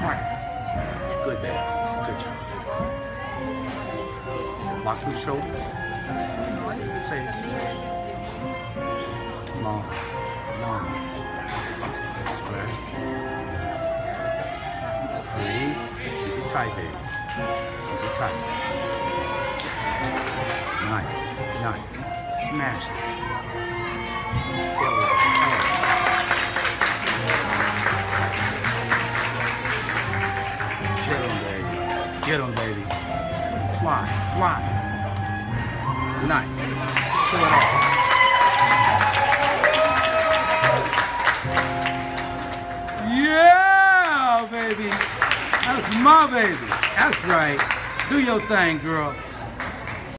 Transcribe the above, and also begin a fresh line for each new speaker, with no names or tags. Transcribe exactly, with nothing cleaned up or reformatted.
Harder. Good, baby. Good job. Lock through the shoulders. Say it. Long. Long. Express. Breathe. Keep it tight, baby. Keep it tight. Nice. Nice. Smash it. Get with it. Get him, baby. Get him, baby. Fly. Fly. Nice. Show it off. Yeah, baby. That's my baby. That's right. Do your thing, girl.